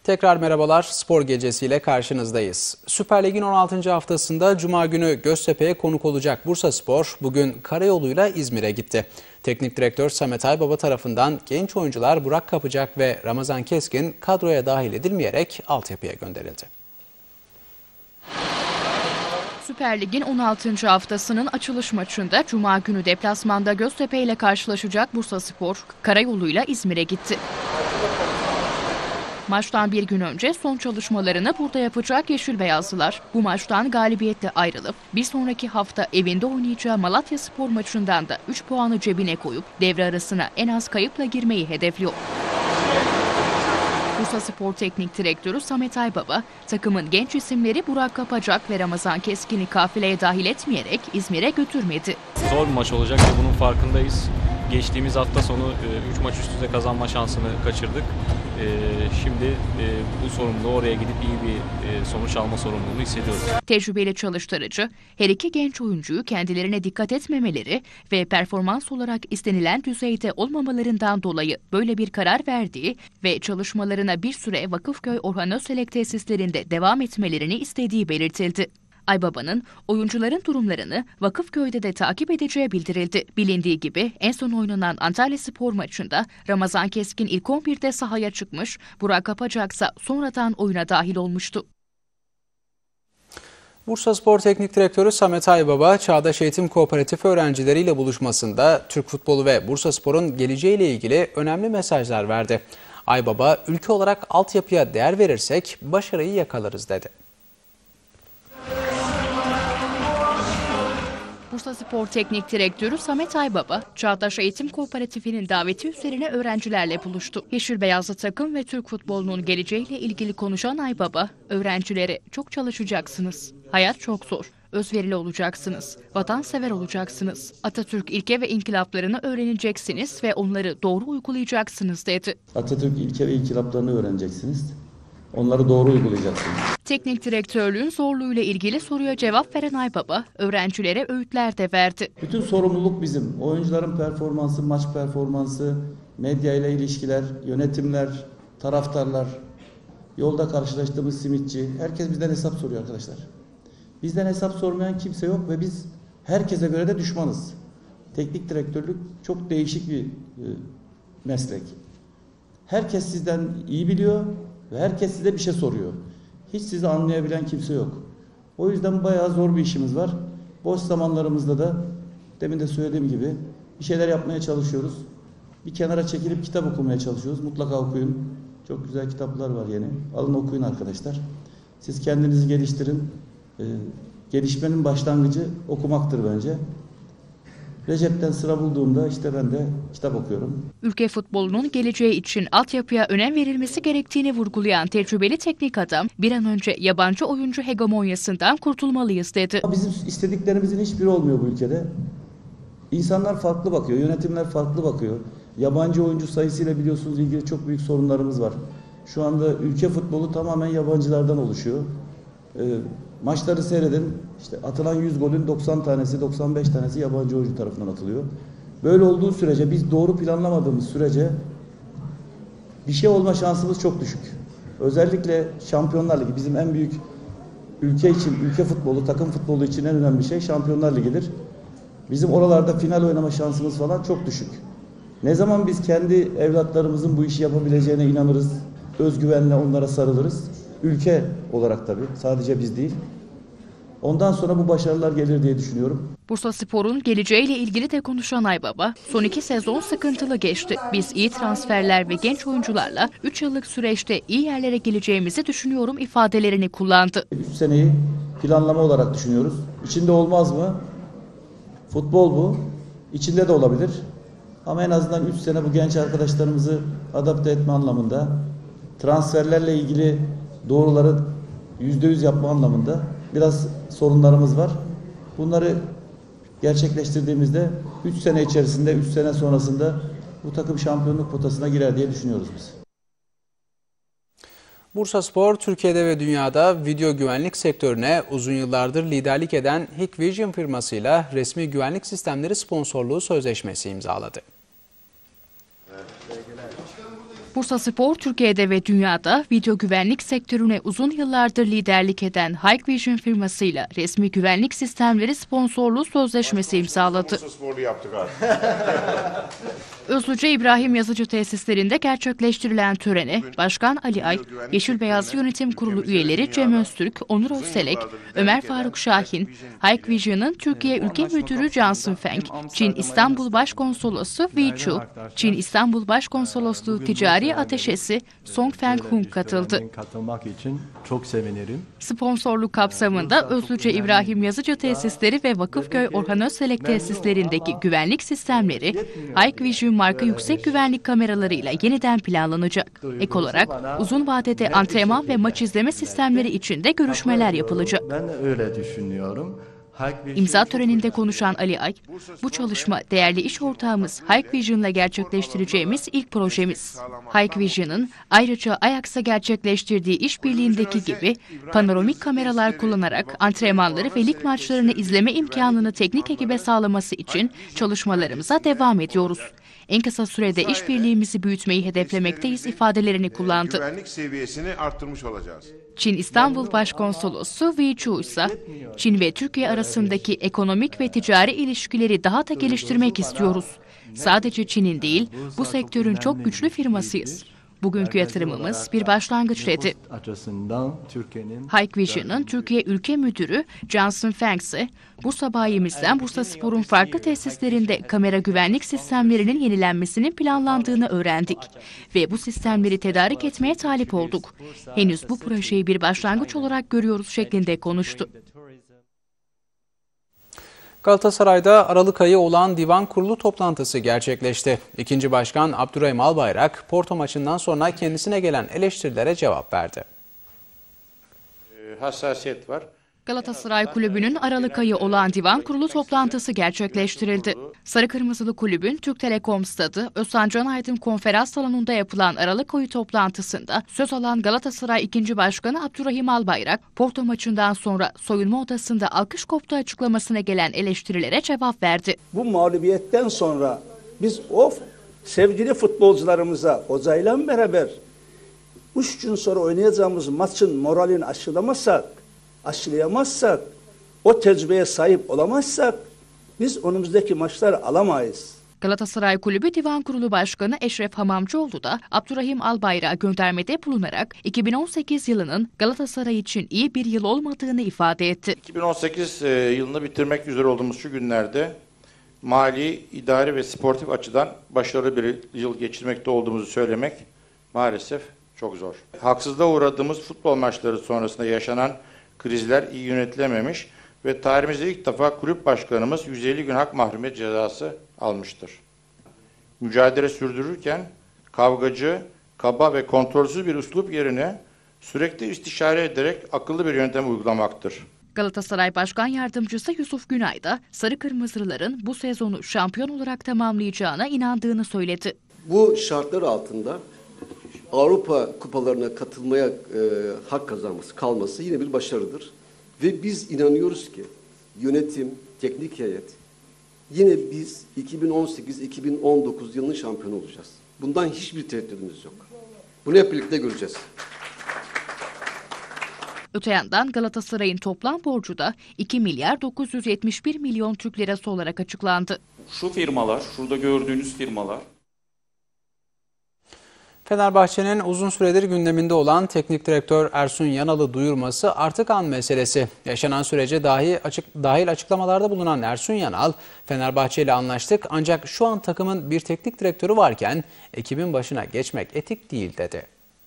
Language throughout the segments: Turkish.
Tekrar merhabalar, spor gecesiyle karşınızdayız. Süper Lig'in 16. haftasında Cuma günü Göztepe'ye konuk olacak Bursaspor bugün karayoluyla İzmir'e gitti. Teknik direktör Samet Aybaba tarafından genç oyuncular Burak Kapacak ve Ramazan Keskin kadroya dahil edilmeyerek altyapıya gönderildi. Süper Lig'in 16. haftasının açılış maçında Cuma günü deplasmanda Göztepe ile karşılaşacak Bursaspor karayoluyla İzmir'e gitti. Maçtan bir gün önce son çalışmalarını burada yapacak Yeşil Beyazlılar bu maçtan galibiyetle ayrılıp bir sonraki hafta evinde oynayacağı Malatyaspor maçından da 3 puanı cebine koyup devre arasına en az kayıpla girmeyi hedefliyor. Bursaspor Teknik Direktörü Samet Aybaba, takımın genç isimleri Burak Kapacak ve Ramazan Keskin'i kafileye dahil etmeyerek İzmir'e götürmedi. Zor bir maç olacak ve bunun farkındayız. Geçtiğimiz hafta sonu 3 maç üst üste kazanma şansını kaçırdık. Şimdi bu sorumluluğu oraya gidip iyi bir sonuç alma sorumluluğunu hissediyoruz. Tecrübeli çalıştırıcı, her iki genç oyuncuyu kendilerine dikkat etmemeleri ve performans olarak istenilen düzeyde olmamalarından dolayı böyle bir karar verdiği ve çalışmalarına bir süre Vakıfköy Orhan Özselek tesislerinde devam etmelerini istediği belirtildi. Aybaba'nın oyuncuların durumlarını Vakıfköy'de de takip edeceği bildirildi. Bilindiği gibi en son oynanan Antalyaspor maçında Ramazan Keskin ilk 11'de sahaya çıkmış, Burak Kapacak ise sonradan oyuna dahil olmuştu. Bursaspor Teknik Direktörü Samet Aybaba, Çağdaş Eğitim Kooperatifi öğrencileriyle buluşmasında Türk futbolu ve Bursaspor'un geleceğiyle ilgili önemli mesajlar verdi. Aybaba, ülke olarak altyapıya değer verirsek başarıyı yakalarız dedi. Bursaspor Teknik Direktörü Samet Aybaba, Çağdaş Eğitim Kooperatifi'nin daveti üzerine öğrencilerle buluştu. Yeşil Beyazlı takım ve Türk futbolunun geleceğiyle ilgili konuşan Aybaba, öğrencilere çok çalışacaksınız. Hayat çok zor. Özverili olacaksınız. Vatansever olacaksınız. Atatürk ilke ve inkılaplarını öğreneceksiniz ve onları doğru uygulayacaksınız dedi. Atatürk ilke ve inkılaplarını öğreneceksiniz. Onları doğru uygulayacaksınız. Teknik direktörlüğün zorluğuyla ilgili soruya cevap veren Aybaba, öğrencilere öğütler de verdi. Bütün sorumluluk bizim. Oyuncuların performansı, maç performansı, medya ile ilişkiler, yönetimler, taraftarlar, yolda karşılaştığımız simitçi, herkes bizden hesap soruyor arkadaşlar. Bizden hesap sormayan kimse yok ve biz herkese göre de düşmanız. Teknik direktörlük çok değişik bir meslek. Herkes sizden iyi biliyor ve herkes size bir şey soruyor. Hiç sizi anlayabilen kimse yok. O yüzden bayağı zor bir işimiz var. Boş zamanlarımızda da demin de söylediğim gibi bir şeyler yapmaya çalışıyoruz. Bir kenara çekilip kitap okumaya çalışıyoruz. Mutlaka okuyun. Çok güzel kitaplar var yeni. Alın okuyun arkadaşlar. Siz kendinizi geliştirin. Gelişmenin başlangıcı okumaktır bence. Recep'ten sıra bulduğumda işte ben de kitap okuyorum. Ülke futbolunun geleceği için altyapıya önem verilmesi gerektiğini vurgulayan tecrübeli teknik adam, bir an önce yabancı oyuncu hegemonyasından kurtulmalıyız dedi. Bizim istediklerimizin hiçbiri olmuyor bu ülkede. İnsanlar farklı bakıyor, yönetimler farklı bakıyor. Yabancı oyuncu sayısıyla biliyorsunuz ilgili çok büyük sorunlarımız var. Şu anda ülke futbolu tamamen yabancılardan oluşuyor. Maçları seyredin, işte atılan 100 golün 90 tanesi, 95 tanesi yabancı oyuncu tarafından atılıyor. Böyle olduğu sürece, biz doğru planlamadığımız sürece bir şey olma şansımız çok düşük. Özellikle Şampiyonlar Ligi bizim en büyük ülke için, ülke futbolu, takım futbolu için en önemli şey Şampiyonlar Ligi'dir. Bizim oralarda final oynama şansımız falan çok düşük. Ne zaman biz kendi evlatlarımızın bu işi yapabileceğine inanırız, özgüvenle onlara sarılırız. Ülke olarak tabii, sadece biz değil. Ondan sonra bu başarılar gelir diye düşünüyorum. Bursaspor'un geleceğiyle ilgili de konuşan Aybaba, son 2 sezon sıkıntılı geçti. Biz iyi transferler ve genç oyuncularla 3 yıllık süreçte iyi yerlere geleceğimizi düşünüyorum ifadelerini kullandı. 3 seneyi planlama olarak düşünüyoruz. İçinde olmaz mı? Futbol bu. İçinde de olabilir. Ama en azından 3 sene bu genç arkadaşlarımızı adapte etme anlamında, transferlerle ilgili doğruları %100 yapma anlamında biraz sorunlarımız var. Bunları gerçekleştirdiğimizde 3 sene içerisinde, 3 sene sonrasında bu takım şampiyonluk potasına girer diye düşünüyoruz biz. Bursaspor, Türkiye'de ve dünyada video güvenlik sektörüne uzun yıllardır liderlik eden Hikvision firmasıyla resmi güvenlik sistemleri sponsorluğu sözleşmesi imzaladı. Bursaspor, Türkiye'de ve dünyada video güvenlik sektörüne uzun yıllardır liderlik eden Hikvision firmasıyla resmi güvenlik sistemleri sponsorluğu sözleşmesi imzaladı. Özlüce İbrahim Yazıcı tesislerinde gerçekleştirilen törene Başkan Ali Ay, Yeşil Beyaz Yönetim Kurulu üyeleri Cem Öztürk, Onur Özselek, Ömer Faruk Şahin, Hikvision'ın Türkiye Ülke Müdürü Johnson Feng, Çin İstanbul Başkonsolosu Wei Chu, Çin İstanbul Başkonsolosluğu Ticari Ateşesi Song Feng Hung katıldı. Katılmak için çok sevinirim. Sponsorluk kapsamında Özlüce İbrahim Yazıcı tesisleri ve Vakıfköy Orhan Özselek tesislerindeki güvenlik sistemleri Hikvision marka yüksek güvenlik kameralarıyla yeniden planlanacak. Ek olarak uzun vadede antrenman ve maç izleme sistemleri için de görüşmeler yapılacak. Ben öyle düşünüyorum. İmza töreninde konuşan Ali Ay, bu çalışma değerli iş ortağımız Hikvision'la gerçekleştireceğimiz ilk projemiz. Hikvision'ın ayrıca Ajax'a gerçekleştirdiği işbirliğindeki gibi panoramik kameralar kullanarak antrenmanları ve lig maçlarını izleme imkanını teknik ekibe sağlaması için çalışmalarımıza devam ediyoruz. En kısa sürede işbirliğimizi büyütmeyi hedeflemekteyiz ifadelerini kullandı. Güvenlik seviyesini arttırmış olacağız. Çin İstanbul Başkonsolosu Wei Chu ise Çin ve Türkiye arasındaki ekonomik ve ticari ilişkileri daha da geliştirmek istiyoruz. Sadece Çin'in değil, bu sektörün çok güçlü firmasıyız. Bugünkü yatırımımız bir başlangıç dedi. Hikvision'ın Türkiye Ülke Müdürü Johnson Feng ise Bursa bayimizden Bursaspor'un farklı tesislerinde kamera güvenlik sistemlerinin yenilenmesinin planlandığını öğrendik. Ve bu sistemleri tedarik etmeye talip olduk. Henüz bu projeyi bir başlangıç olarak görüyoruz şeklinde konuştu. Galatasaray'da Aralık ayı olan Divan Kurulu toplantısı gerçekleşti. İkinci Başkan Abdurrahim Albayrak, Porto maçından sonra kendisine gelen eleştirilere cevap verdi. Hassasiyet var. Galatasaray Kulübü'nün Aralık ayı olan Divan Kurulu toplantısı gerçekleştirildi. Sarı Kırmızılı Kulübün Türk Telekom Stadı, Özcan Can Aydın Konferans Salonu'nda yapılan Aralık ayı toplantısında söz alan Galatasaray 2. Başkanı Abdurrahim Albayrak, Porto maçından sonra soyunma odasında alkış koptu açıklamasına gelen eleştirilere cevap verdi. Bu mağlubiyetten sonra biz o sevgili futbolcularımıza hocayla beraber 3 gün sonra oynayacağımız maçın moralini aşılayamazsak, o tecrübeye sahip olamazsak biz önümüzdeki maçları alamayız. Galatasaray Kulübü Divan Kurulu Başkanı Eşref Hamamcıoğlu da Abdurrahim Albayrak'a göndermede bulunarak 2018 yılının Galatasaray için iyi bir yıl olmadığını ifade etti. 2018 yılını bitirmek üzere olduğumuz şu günlerde mali, idari ve sportif açıdan başarılı bir yıl geçirmekte olduğumuzu söylemek maalesef çok zor. Haksızlığa uğradığımız futbol maçları sonrasında yaşanan krizler iyi yönetilememiş ve tarihimizde ilk defa kulüp başkanımız 150 gün hak mahrumiyet cezası almıştır. Mücadele sürdürürken kavgacı, kaba ve kontrolsüz bir üslup yerine sürekli istişare ederek akıllı bir yöntem uygulamaktır. Galatasaray Başkan Yardımcısı Yusuf Günay da Sarı Kırmızılıların bu sezonu şampiyon olarak tamamlayacağına inandığını söyledi. Bu şartlar altında Avrupa kupalarına katılmaya hak kazanması, kalması yine bir başarıdır. Ve biz inanıyoruz ki yönetim, teknik heyet yine biz 2018-2019 yılının şampiyonu olacağız. Bundan hiçbir tereddütümüz yok. Bunu hep birlikte göreceğiz. Öte yandan Galatasaray'ın toplam borcu da 2 milyar 971 milyon Türk lirası olarak açıklandı. Şu firmalar, şurada gördüğünüz firmalar. Fenerbahçe'nin uzun süredir gündeminde olan teknik direktör Ersun Yanal'ı duyurması artık an meselesi. Yaşanan sürece dahil açıklamalarda bulunan Ersun Yanal, Fenerbahçe ile anlaştık ancak şu an takımın bir teknik direktörü varken ekibin başına geçmek etik değil dedi.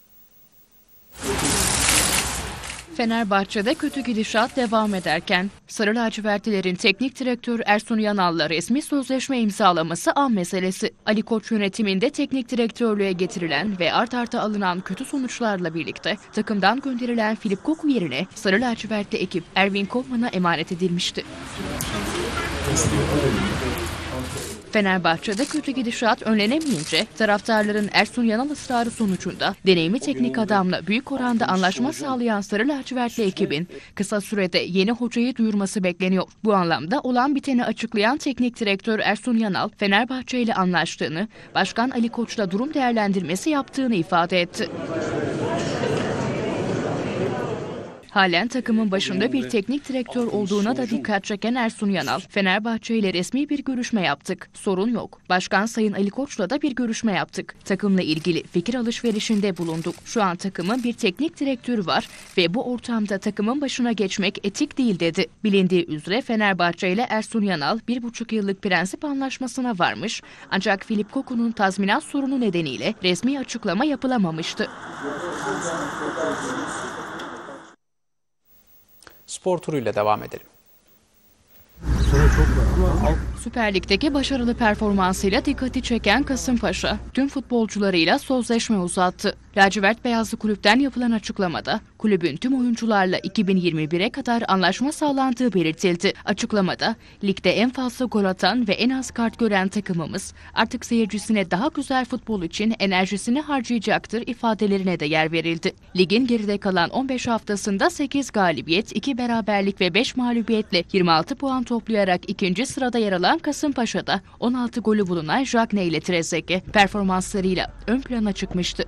Fenerbahçe'de kötü gidişat devam ederken Sarı Lacivertlilerin teknik direktörü Ersun Yanal'la resmi sözleşme imzalaması an meselesi. Ali Koç yönetiminde teknik direktörlüğe getirilen ve art arda alınan kötü sonuçlarla birlikte takımdan gönderilen Filip Koku yerine Sarı Lacivertli ekip Erwin Koeman'a emanet edilmişti. Fenerbahçe'de kötü gidişat önlenemeyince taraftarların Ersun Yanal ısrarı sonucunda deneyimli teknik adamla büyük oranda anlaşma sağlayan Sarı Lacivertli ekibin kısa sürede yeni hocayı duyurması bekleniyor. Bu anlamda olan biteni açıklayan teknik direktör Ersun Yanal, Fenerbahçe ile anlaştığını, Başkan Ali Koç'la durum değerlendirmesi yaptığını ifade etti. Halen takımın başında bir teknik direktör olduğuna da dikkat çeken Ersun Yanal, Fenerbahçe ile resmi bir görüşme yaptık. Sorun yok. Başkan Sayın Ali Koç'la da bir görüşme yaptık. Takımla ilgili fikir alışverişinde bulunduk. Şu an takımın bir teknik direktörü var ve bu ortamda takımın başına geçmek etik değil dedi. Bilindiği üzere Fenerbahçe ile Ersun Yanal 1,5 yıllık prensip anlaşmasına varmış. Ancak Filip Koku'nun tazminat sorunu nedeniyle resmi açıklama yapılamamıştı. Spor turuyla devam edelim. Süper Lig'deki başarılı performansıyla dikkati çeken Kasımpaşa, tüm futbolcularıyla sözleşme uzattı. Lacivert Beyazlı Kulüpten yapılan açıklamada, kulübün tüm oyuncularla 2021'e kadar anlaşma sağlandığı belirtildi. Açıklamada, ligde en fazla gol atan ve en az kart gören takımımız, artık seyircisine daha güzel futbol için enerjisini harcayacaktır ifadelerine de yer verildi. Ligin geride kalan 15 haftasında 8 galibiyet, 2 beraberlik ve 5 mağlubiyetle 26 puan toplayarak ikinci sırada yer alan Kasımpaşa'da 16 golü bulunan Jagne ile Trezeguet performanslarıyla ön plana çıkmıştı.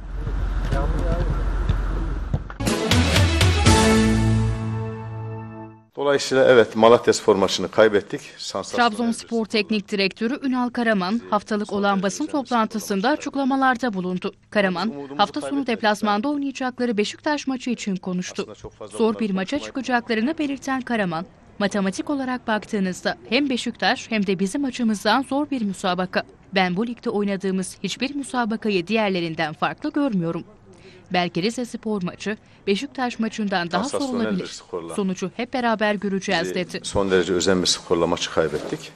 Dolayısıyla evet Malatyaspor maçını kaybettik. Trabzonspor Teknik Direktörü Ünal Karaman haftalık olan basın toplantısında açıklamalarda bulundu. Karaman hafta sonu deplasmanda oynayacakları Beşiktaş maçı için konuştu. Zor bir maça çıkacaklarını belirten Karaman, matematik olarak baktığınızda hem Beşiktaş hem de bizim açımızdan zor bir müsabaka. Ben bu ligde oynadığımız hiçbir müsabakayı diğerlerinden farklı görmüyorum. Belki Rizespor maçı Beşiktaş maçından daha zor olabilir. Sonucu hep beraber göreceğiz dedi. Son derece özel bir skorla maçı kaybettik.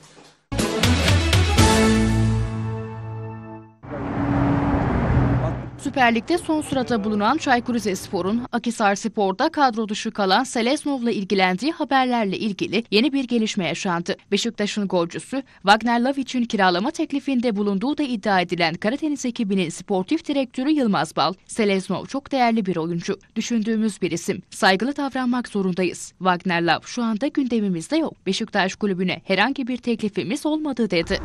Süper Lig'de son sırada bulunan Çaykur Rizespor'un Akhisarspor'da kadro dışı kalan Seleznov'la ilgilendiği haberlerle ilgili yeni bir gelişme yaşandı. Beşiktaş'ın golcüsü Wagner Love için kiralama teklifinde bulunduğu da iddia edilen Karadeniz ekibinin sportif direktörü Yılmaz Bal, Seleznov çok değerli bir oyuncu, düşündüğümüz bir isim, saygılı davranmak zorundayız. Wagner Love şu anda gündemimizde yok. Beşiktaş kulübüne herhangi bir teklifimiz olmadı dedi.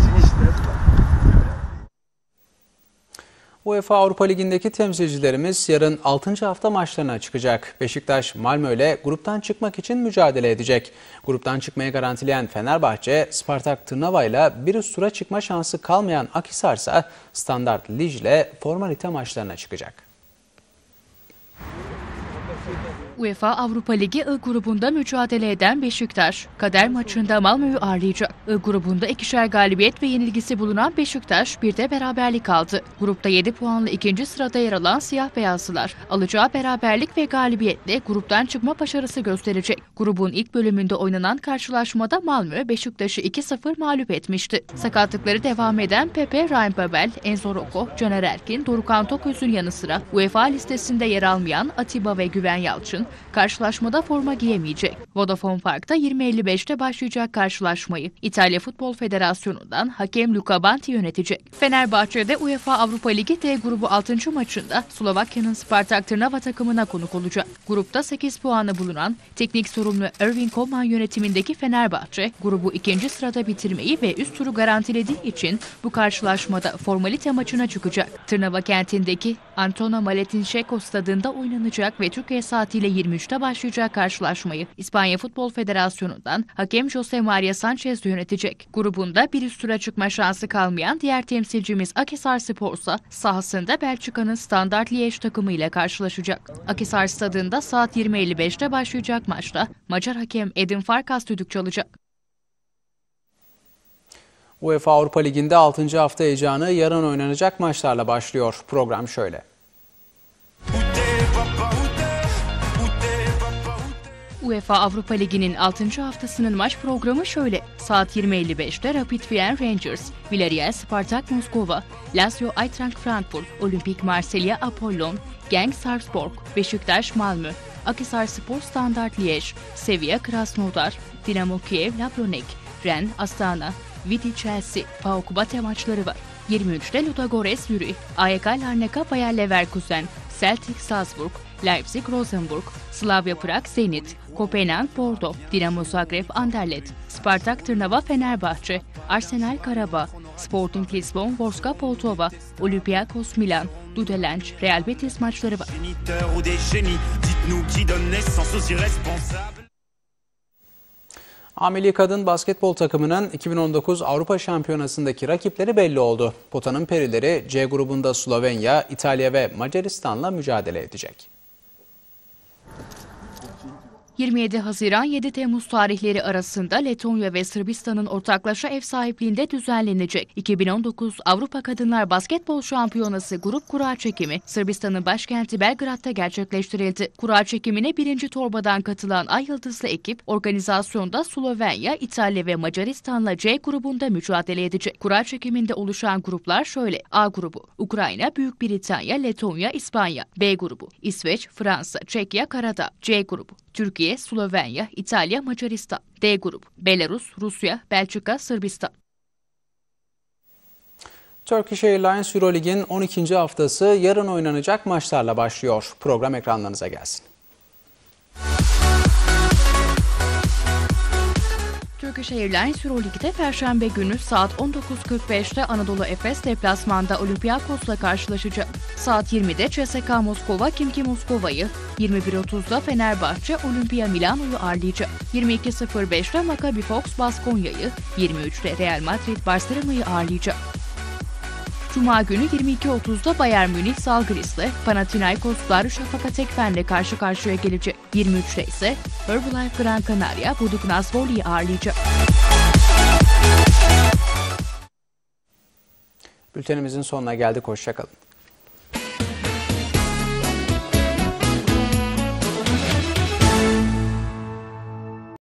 UEFA Avrupa Ligi'ndeki temsilcilerimiz yarın 6. hafta maçlarına çıkacak. Beşiktaş, Malmö ile gruptan çıkmak için mücadele edecek. Gruptan çıkmayı garantileyen Fenerbahçe, Spartak Trnava ile bir üst tura çıkma şansı kalmayan Akhisar ise Standard Liège ile formalite maçlarına çıkacak. UEFA Avrupa Ligi I grubunda mücadele eden Beşiktaş, kader maçında Malmö'yü ağırlayacak. I grubunda 2'şer galibiyet ve yenilgisi bulunan Beşiktaş bir de beraberlik aldı. Grupta 7 puanla ikinci sırada yer alan Siyah Beyazlılar, alacağı beraberlik ve galibiyetle gruptan çıkma başarısı gösterecek. Grubun ilk bölümünde oynanan karşılaşmada Malmö, Beşiktaş'ı 2-0 mağlup etmişti. Sakatlıkları devam eden Pepe, Ryan Babel, Enzo Rocco, Caner Erkin, Dorukhan Toköz'ün yanı sıra UEFA listesinde yer almayan Atiba ve Güven Yalçın, karşılaşmada forma giyemeyecek. Vodafone Park'ta 20.55'te başlayacak karşılaşmayı İtalya Futbol Federasyonu'ndan hakem Luca Banti yönetecek. Fenerbahçe'de UEFA Avrupa Ligi D grubu 6. maçında Slovakya'nın Spartak Trnava takımına konuk olacak. Grupta 8 puanı bulunan teknik sorumlu Erwin Koeman yönetimindeki Fenerbahçe, grubu 2. sırada bitirmeyi ve üst turu garantilediği için bu karşılaşmada formalite maçına çıkacak. Trnava kentindeki Antona Maletinšeko stadında oynanacak ve Türkiye saatiyle 23'te başlayacak karşılaşmayı İspanya Futbol Federasyonu'ndan hakem Jose Maria Sanchez yönetecek. Grubunda bir üst tura çıkma şansı kalmayan diğer temsilcimiz Akhisarspor ise sahasında Belçika'nın Standard Liège takımıyla karşılaşacak. Akhisar stadında saat 20.55'te başlayacak maçta Macar hakem Edin Farkas düdük çalacak. UEFA Avrupa Ligi'nde 6. hafta heyecanı yarın oynanacak maçlarla başlıyor. Program şöyle. UEFA Avrupa Ligi'nin 6. haftasının maç programı şöyle. Saat 20.55'te Rapid Wien Rangers, Villarreal Spartak Moskova, Lazio Eintracht Frankfurt, Olimpik Marsilya Apollon, Genk Sarpsborg, Beşiktaş Malmö, Akhisarspor Standard Liège, Sevilla Krasnodar, Dinamo Kiev Labronek, Rennes Astana, Vidi Chelsea, PAOK Bate maçları var. 23'te Ludogorets Zürih, AEK Larnaca Bayer Leverkusen, Celtic Salzburg, Leipzig Rosenborg, Slavia Prag Zenit, Kopenhag Bordeaux, Dinamo Zagreb Anderlecht, Spartak Trnava Fenerbahçe, Arsenal Karabağ, Sporting Lisbon Vorskla Poltava, Olympiakos Milan, Dudelange Real Betis maçları var. A milli kadın basketbol takımının 2019 Avrupa Şampiyonası'ndaki rakipleri belli oldu. Potanın perileri C grubunda Slovenya, İtalya ve Macaristan'la mücadele edecek. 27 Haziran 7 Temmuz tarihleri arasında Letonya ve Sırbistan'ın ortaklaşa ev sahipliğinde düzenlenecek 2019 Avrupa Kadınlar Basketbol Şampiyonası grup kura çekimi Sırbistan'ın başkenti Belgrad'da gerçekleştirildi. Kura çekimine birinci torbadan katılan Ay Yıldızlı ekip organizasyonda Slovenya, İtalya ve Macaristan'la C grubunda mücadele edecek. Kura çekiminde oluşan gruplar şöyle: A grubu Ukrayna, Büyük Britanya, Letonya, İspanya. B grubu İsveç, Fransa, Çekya, Karadağ. C grubu Türkiye, Slovenya, İtalya, Macaristan. D grubu Belarus, Rusya, Belçika, Sırbistan. Turkish Airlines Euroleague'in 12. haftası yarın oynanacak maçlarla başlıyor. Program ekranlarınıza gelsin. Turkish Airlines Euroleague'de Perşembe günü saat 19.45'te Anadolu Efes deplasmanda Olympiakos'la karşılaşacak. Saat 20'de CSKA Moskova Khimki Moskova'yı, 21.30'da Fenerbahçe Olimpia Milano'yu ağırlayacak. 22.05'te Maccabi Fox Baskonya'yı, 23'te Real Madrid Barcelona'yı ağırlayacak. Cuma günü 22.30'da Bayern Münih Zalgiris'le, Panathinaikos Darüşşafaka Tekfen'le karşı karşıya gelecek. 23'te ise Herbalife Gran Canaria Budućnost Volley'i ağırlayacak. Bültenimizin sonuna geldik. Hoşça kalın.